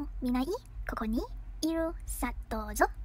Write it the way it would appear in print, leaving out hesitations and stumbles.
も見ないここにいるさどうぞ。